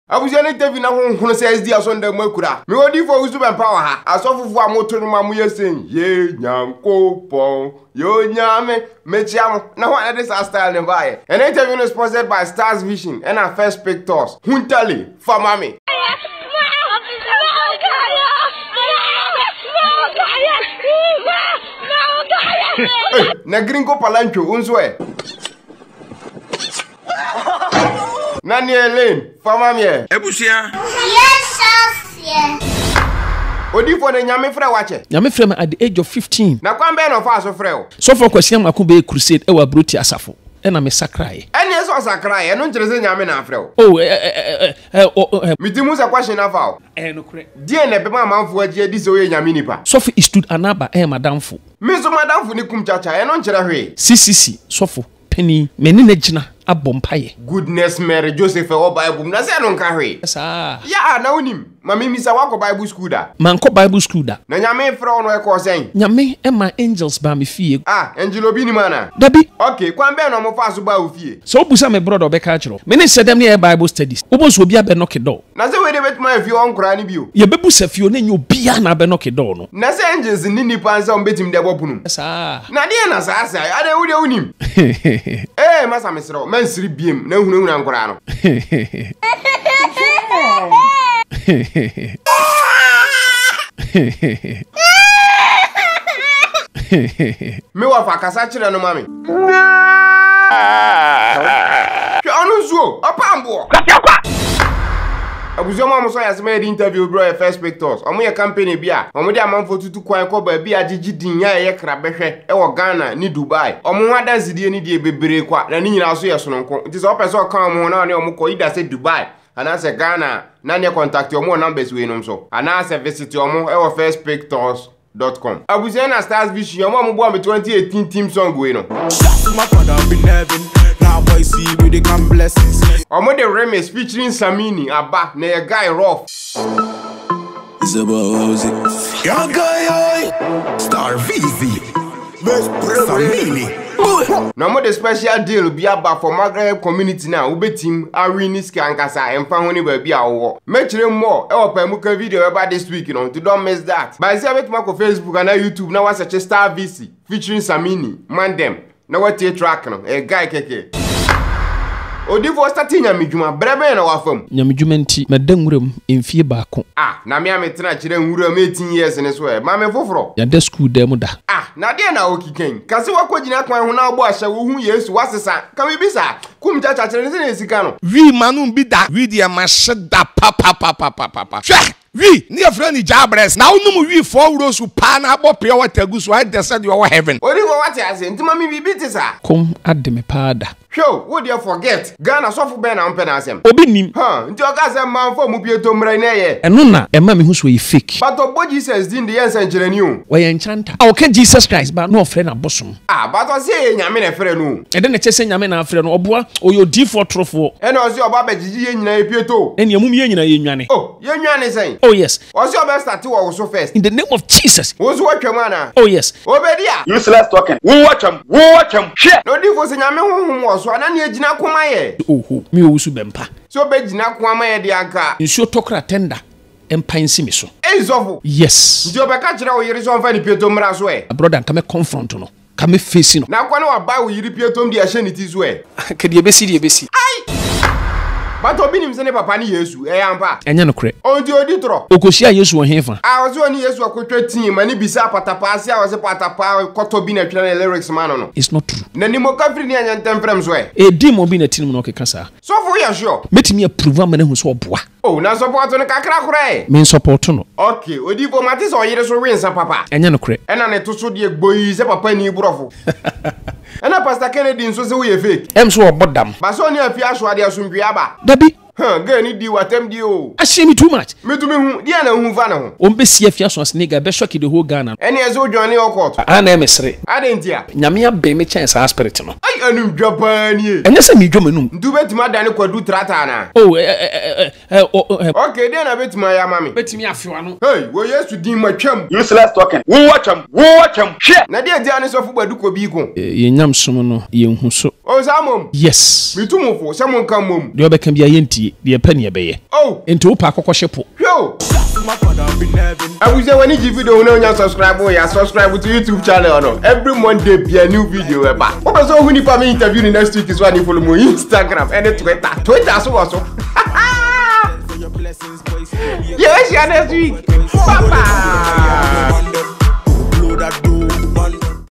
Abuja ne interview na ho say SD asonda makura. Me odi for usu ben power ha. Asofufu amoto no mamu yesen. Ye nyankopon. Yo nyame mechiam. Na what this style ne buy. An interview is sponsored by Stars Vision and our First Pictures. Huntali for mami. Na gringo palancho unzwe. Nani Ellen, fama mie. Ebusia. Yes, yes. Odi for the nyame frɛ wache. Nyame frɛ me at the age of 15. Na kwambe no fa so frɛ o. So for question mako be crusade e wa broti asafo. E na me sakrae. Ene so sakrae, no nkyere se nyame na frɛ o. Oh mitimu se question na fa o. No kure. Die na be ma manfo agi adi se o ye nyame nipa. So for stood anaba madamfo. Me so madamfo ni kum chacha, e no nkyere hwe. CCC so for penny meni na gina abompaye. Goodness Mary Joseph o Bible na se no nka hwe. Sa. Ya na unim. Mami misa wako Bible school da. Manko Bible school da. Na nyame frɛ o no e ko sen. Nyame e ma angels ba me fie. Angel obi ni mana. Dabi. Okay, kwambe no mo fa so ba o fie. So obusa me brother obeka chiro. Me ne sedem ne Bible studies. Oboso obi abe knock door. Na se we de betuma fie on kra ni bio. Ye bebusa fie o na nya obi a na abe knock door no. Na se angels ni nipa nsa on betim de bopunu. Sa. Na de na sa asa, ade wo de unim. Masa mesro, man siri biem na hunu ankora no. Me wa fa kasa kire no mami. Ke onu zuo, opambo. Abuzo ma mo so ya se interview bro First Pictures. Omo ye campaign bia, omo de amanfo tutu kwan ko ba bia gigi din ya ye kra behwe e wo Ghana ni Dubai. Omo ho adansidie ni de bebere kwa na ni nyina so ye sononko. Nti so person kan mo na omo ko ida se Dubai. Ana se Ghana na ne contact omo numbers we no so. Ana se visit omo e wo firstpictures.com. Abuzo na Stars Vision omo bo am 2018 team song we no. My father up in heaven. Now boy see we they come blessings. Omo the remix featuring Samini Abba na a guy rough. It's about music. Young guy, Star VZ. Best Samini. Na mo the special deal be about for Maghreb community na ubetim awini skankasa emfa ho ni ba bia wo. Mechire mo e wo pamuka video about this week you don't miss that. By say betima ko Facebook and YouTube na wa search Star VC featuring Samini Mandem. Na what track no a guy keke. Odi for starting nyamedwuma brebe na wafam. Nyamedwuma nti medanwuram emfie baako. Na me ametena kire nwuram 18 years ne so e. Ma me foforo. Ya da school dem da. Na de na okiken. Kase wakogina kwan ho na ogbo ahya wo hu Yesu wasesa. Ka we bisa. Kum chacha kire ne se na sika no. We manum bi da. We dia masheda papa. We ni a friend Jabres. Now no we 4 rows pa na abo pure water gu so I said you are heaven. Ori wo wate ase ntima mi bibi tisa. Kom ade me paada. Show, what do you forget? Ghana sofu be na mpe na asem. Obi nim. Nti oka se manfo mu pieto mra na ye. Eno na ema me hu so ye fake. But obo Jesus din de yensa nkyerani o. We ye nchanta. Okay Jesus Christ ba no frɛ na bosom. But o se ye nyame na frɛ no. E de ne kyese nyame na frɛ no oboa oyo D4 trofo. E na o se oba bagigi ye nyina ye pieto. Ene amum ye nyina ye nwane. Ye nwane sen. Oh yes. O se oba start wo so first. In the name of Jesus. Wo so watwam ana. Oh yes. Obedia. Useless talking. Wo watcham. Shit. No di fo se nyame honhom wo so ana ne agina koma ye. Oho, mi owusu bempa. So be gina koma ye de anka. Nsuo tokra tender. Empansi mi so. Zofo. Yes. Nti obeka kire wo yiri so mfa ni pieto mra so e. Brother nka me confront no. Ka me face no. Na kwa na wa ba wo yiri pieto mdi ahye ni ti so e. Ke de besi. Ai. But obi nim se ne papa ni Yesu e yampa. Enya no kre. Onti odi tro. Okosia Yesu wo hefa. O se oni Yesu akotwa tin mani bisa patapa ase a wo se patapa koto bi na twa na lyrics man no. It's not true. Na ni mo kafiri ni anya ntemfrem so e. E di mo bi na tin no keka sa. So for you sure. Metimi approve amana hu so oboa. Na support no kakra kora e. Me support no. Okay, odi fo mate so yire so wensa papa. Enya no kre. Ena ne to so de gboyi se papa ni brofo. Ena Pastor Kennedy nso se wo ye fake. Em so obodam. Ba so ni afi aso ade asomdwe aba. Dabi. Girl ni di watem di o. Ashemi too much. Me to me hu, dia na hu fa na ho. Ombe sia fia so snega be shock the whole Ghana. Ene ezo dwane okot. Ana emesere. Ade ntia. Nyame abe me chance a spirit no. Ai anu dwapa ni e. Enye se me dwomanum. Ndu betima dane kwadu trata na. Oh Okay, then I bet my mami. betimi afewa no Hey, we used to dim my chum. Useless talking. Who watch him? Shit. Na dia dia ne so fu badu ko bi ko. yenyam som no yenhu so O sa mom. yes Mi tumofo, se mon kan mom. de obeka bia yentie de epa ne ebeye Oh, enti wo pa akokoshe po yo. Abuja when you video no nya subscribe ya subscribe to YouTube channel no. Every Monday be a new video e ba. What so who ni pa me interview ni next week is why you follow me Instagram and Twitter. Twitter so also. Yeah, see you next week. Bye bye.